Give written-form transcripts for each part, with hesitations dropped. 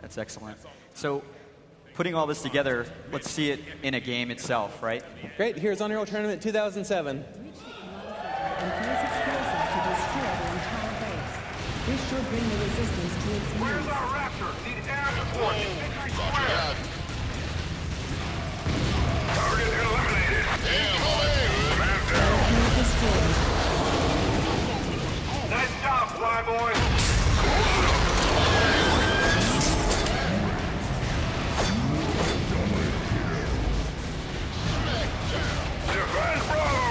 That's excellent. So, putting all this together, let's see it in a game itself, right? Great. Here's Unreal Tournament 2007. This should bring the resistance to its knees. Where's our Raptor? Need air support. Victory square. Target eliminated. Man down. Nice job, Flyboy. Defend Bravo.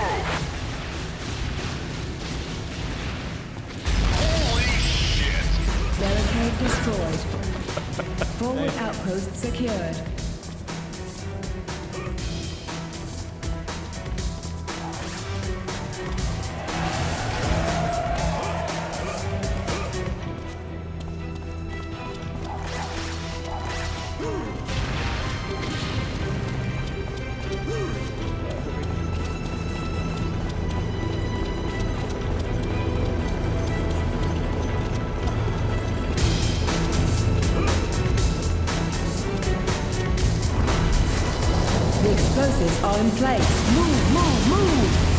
Barricade destroyed. Forward outpost secured. The explosives are in place. Move, move, move!